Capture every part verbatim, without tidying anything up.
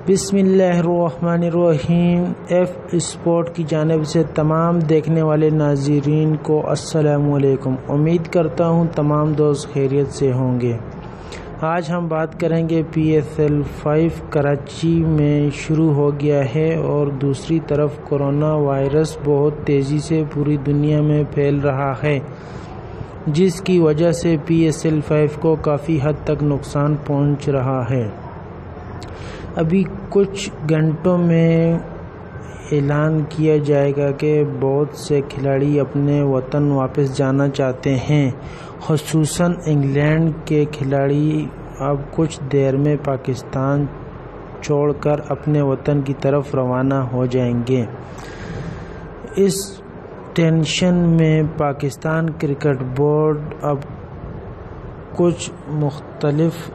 بسم اللہ الرحمن الرحیم۔ ایف اسپورٹ کی جانب سے تمام دیکھنے والے ناظرین کو السلام علیکم۔ امید کرتا ہوں تمام دوست خیریت سے ہوں گے۔ آج ہم بات کریں گے P S L five Karachi میں شروع ہو گیا ہے اور دوسری طرف کرونا وائرس بہت تیزی سے پوری دنیا میں پھیل رہا ہے، جس کی وجہ سے پی ایس ایل فائیو کو کافی حد تک نقصان پہنچ رہا ہے۔ ابھی کچھ گھنٹوں میں اعلان کیا جائے گا کہ بہت سے کھلاڑی اپنے وطن واپس جانا چاہتے ہیں، خصوصاً انگلینڈ کے کھلاڑی اب کچھ دیر میں پاکستان چھوڑ کر اپنے وطن کی طرف روانہ ہو جائیں گے۔ اس ٹینشن میں پاکستان کرکٹ بورڈ اب کچھ مختلف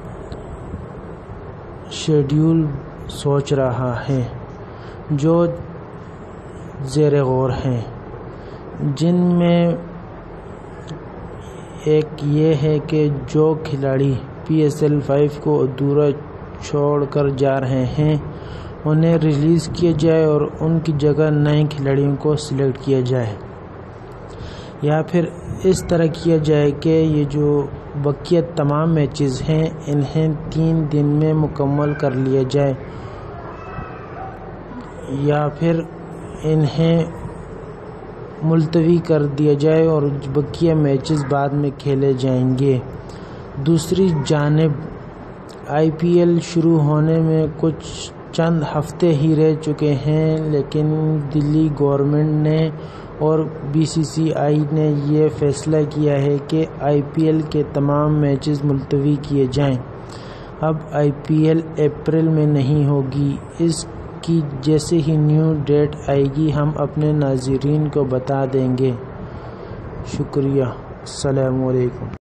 شیڈول سوچ رہا ہے جو زیر غور ہیں، جن میں ایک یہ ہے کہ جو کھلاڑی پی ایس ایل فائیو کو ادھورا چھوڑ کر جا رہے ہیں انہیں ریلیز کیا جائے اور ان کی جگہ نئے کھلاڑیوں کو سلیکٹ کیا جائے، یا پھر اس طرح کیا جائے کہ یہ جو بقیہ تمام میچز ہیں انہیں تین دن میں مکمل کر لیا جائے، یا پھر انہیں ملتوی کر دیا جائے اور بقیہ میچز بعد میں کھیلے جائیں گے۔ دوسری جانب آئی پی ایل شروع ہونے میں کچھ چند ہفتے ہی رہ چکے ہیں، لیکن دلی گورنمنٹ نے اور بی سی سی آئی نے یہ فیصلہ کیا ہے کہ آئی پی ایل کے تمام میچز ملتوی کیے جائیں۔ اب آئی پی ایل اپریل میں نہیں ہوگی، اس کی جیسے ہی نیو ڈیٹ آئے گی ہم اپنے ناظرین کو بتا دیں گے۔ شکریہ، السلام علیکم۔